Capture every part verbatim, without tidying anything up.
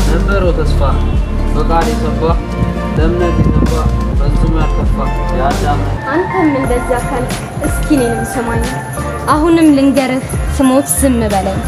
ነበረው ተስፋ በቃል የሰባ ለእምነት የገባ በዙም ያልከፋ ያዳም አንተም እንደዛ ካል እስኪ እኔንም ሰማኝ አሁንም ልንገርህ ስሞት ዝም በለኝ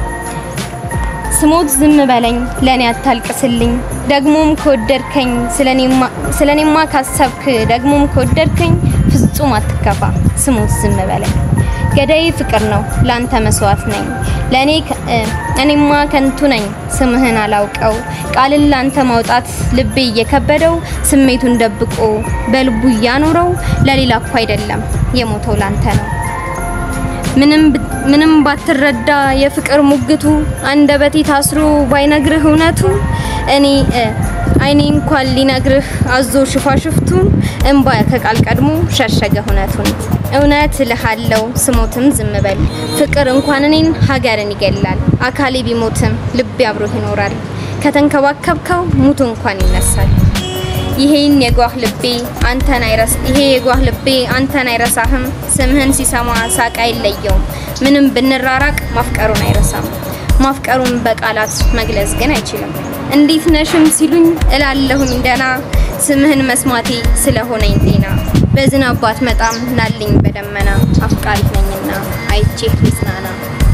ስሞት ዝም በለኝ ለኔ አታልቅስልኝ ደግሞም ከወደድከኝ ስለኔማ ስለኔማ ካሰብክ ደግሞም ከወደድከኝ ፍጹም አትከፋ ስሞት ዝም በለኝ ገዳይ ፍቅር ነው ላንተ መስዋዕት ነኝ ለኔ እኔማ ከንቱ ነኝ ስምህን አላውቀው ቃልን ላንተ ማውጣት ልቤ እየከበደው ስሜቱን ደብቆ በልቡ ያኖረው ለሌላ እኮ አይደለም የሞተው ላንተ ነው ምንም ምንም ባትረዳ የፍቅር ሙግቱ አንደበቴ ታስሮ ባይነግርህ እውነቱ እኔ አይኔ እንኳን ሊነግርህ አዞ ሽፋሽፍቱን እንባ ከቃል ቀድሞ ሸሸገ እውነቱን እውነት ልሃለው ስሞትም ዝም በል ፍቅር እንኳን እኔን ሀገርን ይገላል አካሌ ቢሞትም ልቤ አብሮህ ይኖራል ከተንከባከብከው ሙቱ እንኳን ይነሳል ይሄን የጓህ ልቤ አንተን አይረስ ይሄ የጓህ ልቤ አንተን አይረሳህም ስምህን ሲሰማ ሳቅ አይለየው ምንም ብንራራቅ ማፍቀሩን አይረሳም ማፍቀሩን በቃላት መግለጽ ግን አይችልም እንዴት ነሽም ሲሉኝ እላለሁኝ ደና ስምህን መስማቴ ስለሆነኝ ጤና በዝናባት መጣም ናልኝ በደመና አፍቃሪ ነኝና አይቼህ ልጽናና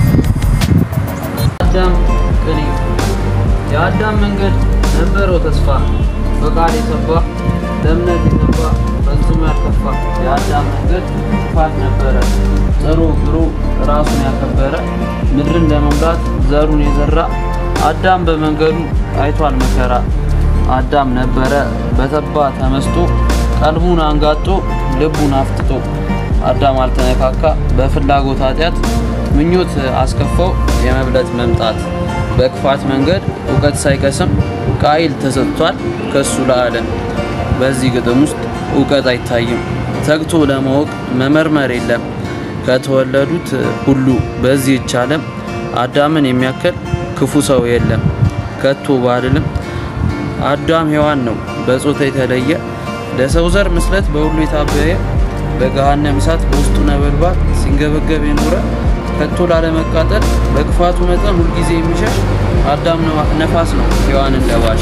አዳም ከኔ ያዳም መንገድ ነበረው ተስፋ በቃል የሰባ ለእምነት የገባ በዙም ያልከፋ ያዳም መንገድ ፋት ነበረ ጥሩ ግሩ ራሱን ያከበረ ምድርን ለመምራት ዘሩን የዘራ አዳም በመንገዱ አይቷል መከራ አዳም ነበረ በተባ ተመስጦ ቀልቡን አንጋጦ ልቡን አፍጥጦ አዳም አልተነካካ በፍላጎት ኃጢያት ምኞት አስከፈው የመብለጥ መምጣት በክፋት መንገድ ዕውቀት ሳይቀስም ቃይል ተሰጥቷል ከሱ ለዓለም በዚህ ግጥም ውስጥ ዕውቀት አይታይም ተግቶ ለማወቅ መመርመር የለም ከተወለዱት ሁሉ በዚህ ዓለም አዳምን የሚያከል ክፉ ሰው የለም ከቶ ባልልም አዳም ሔዋን ነው በጾታ የተለየ ለሰው ዘር ምስለት በሁሉ የታበየ በገሃነም እሳት በውስጡ ነበልባል ሲንገበገብ የኖረ ከቶ ላለመቃጠል በክፋቱ መጠን ሁሉ ጊዜ የሚሸሽ አዳም ነው ነፋስ ነው ሔዋን እንደባሽ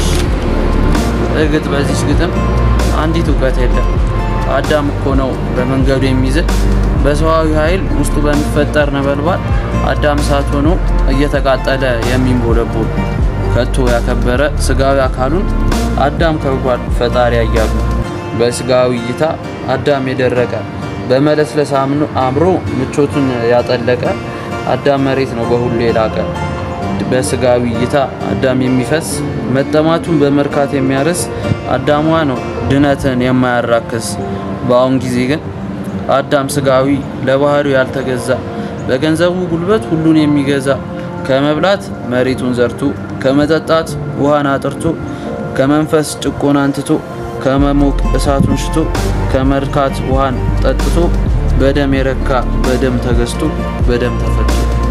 እግጥ በዚህ ግጥም አንዲት ዕውቀት የለም አዳም እኮ ነው በመንገዱ የሚይዝ በሰዋዊ ኃይል ውስጡ በሚፈጠር ነበልባል አዳም እሳት ሆኖ እየተቃጠለ የሚንቦለቦል ከቶ ያከበረ ስጋዊ አካሉን አዳም ከብሯል ፈጣሪ ያያሉ በስጋዊ እይታ አዳም የደረቀ በመለስለስ አምሮ ምቾቱን ያጠለቀ አዳም መሬት ነው በሁሉ የላቀ በስጋዊ እይታ አዳም የሚፈስ መጠማቱን በመርካት የሚያርስ አዳሟ ነው ድነትን የማያራክስ በአሁን ጊዜ ግን አዳም ስጋዊ ለባህሪው ያልተገዛ በገንዘቡ ጉልበት ሁሉን የሚገዛ ከመብላት መሬቱን ዘርቶ ከመጠጣት ውሃን አጥርቶ ከመንፈስ ጭቆናን ትቶ ከመሞቅ እሳቱን ሽቶ ከመርካት ውሃን ጠጥቶ በደም የረካ በደም ተገዝቶ በደም ተፈቶ